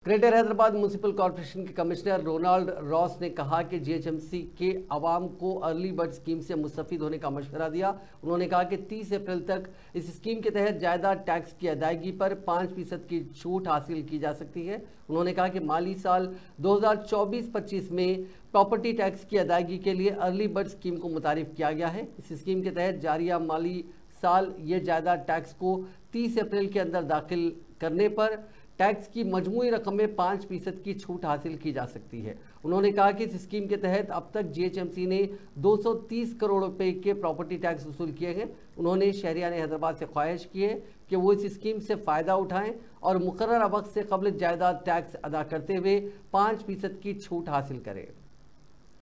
Greater Hyderabad municipal corporation के commissioner Ronald Ross ने कहा कि जीएचएमसी के आवाम को अर्ली बर्ड स्कीम से मुस्तफीद होने का मशवरा दिया। उन्होंने कहा कि 30 अप्रैल तक इस स्कीम के तहत जायदाद टैक्स की अदायगी पर 5% की छूट हासिल की जा सकती है। उन्होंने कहा कि माली साल 2024-25 में प्रॉपर्टी टैक्स की अदायगी के लिए अर्ली बर्ड स्कीम को मुतारिफ किया गया है। इस स्कीम के तहत जारिया माली साल ये जायदाद टैक्स को 30 अप्रैल के अंदर दाखिल करने पर टैक्स की मजमूई रकम में 5% की छूट हासिल की जा सकती है। उन्होंने कहा कि इस स्कीम के तहत अब तक जीएचएमसी ने 230 करोड़ रुपए के प्रॉपर्टी टैक्स वसूल किए हैं। उन्होंने शहरियान हैदराबाद से ख्वाहिश की है कि वो इस स्कीम से फ़ायदा उठाएं और मुकर्ररा वक्त से कबल जायदाद टैक्स अदा करते हुए 5% की छूट हासिल करें।